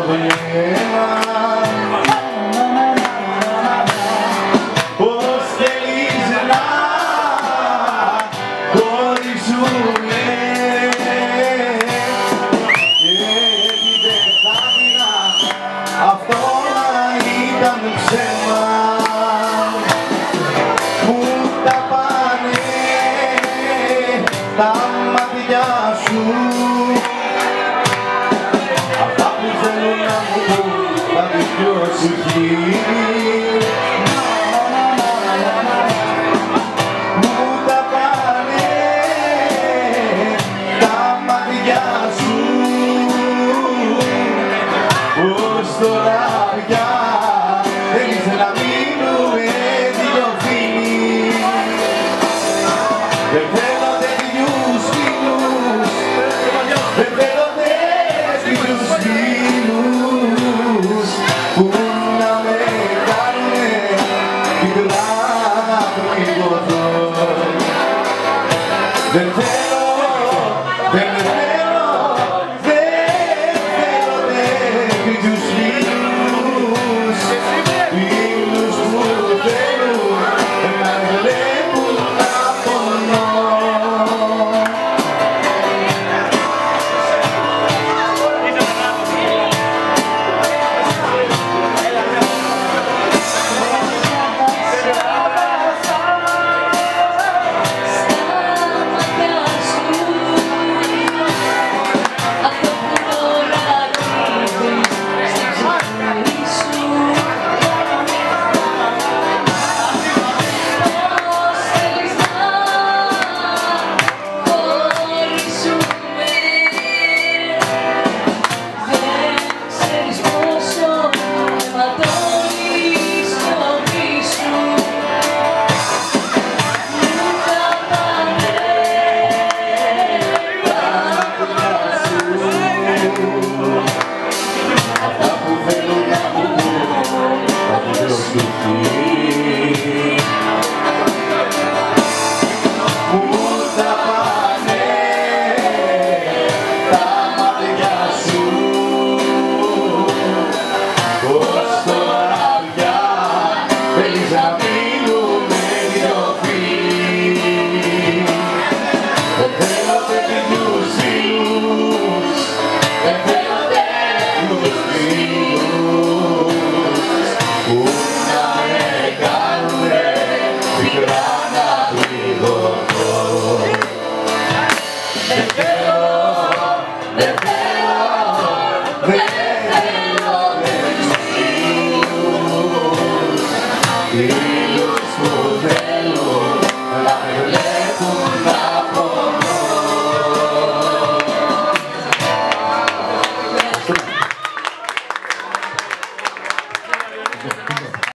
βλέμμα. Πώς θέλεις να χωρίσουμε και έτσι δεν θα μείνα αυτό να ήταν ψέμα. Πού τα πάνε τα μάτια σου, αυτά που θέλουν να μου πούν τα δυο σου χείλη. Πού τα πάνε τα μάτια σου, πως τώρα πια θέλεις να μείνουμε δυο φίλοι. Δεν θέλω τέτοιους φίλους, δεν θέλω τέτοιους φίλους που να με κάνουνε πικρά να πληγωθώ. Δεν θέλω, δεν θέλω, δεν θέλω τέτοιους φίλους, φίλους που θέλουν να βλέπουν να πονώ. Be